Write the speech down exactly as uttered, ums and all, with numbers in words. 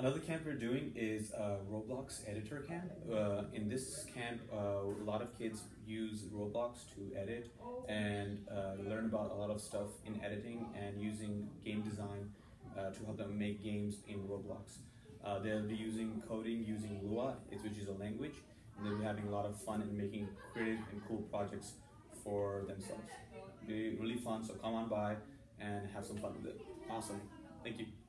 Another camp we're doing is a Roblox editor camp. Uh, in this camp, uh, a lot of kids use Roblox to edit and uh, learn about a lot of stuff in editing and using game design uh, to help them make games in Roblox. Uh, they'll be using coding using Lua, which is a language, and they'll be having a lot of fun and making creative and cool projects for themselves. It'll be really fun, so come on by and have some fun with it. Awesome. Thank you.